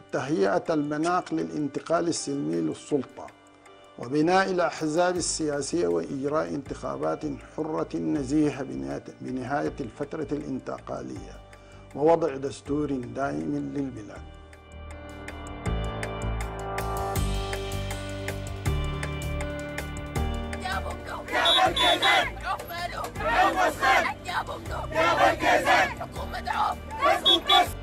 تهيئة المناخ للانتقال السلمي للسلطة، وبناء الأحزاب السياسية وإجراء انتخابات حرة نزيهة بنهاية الفترة الانتقالية، ووضع دستور دائم للبلاد. حكومة عوف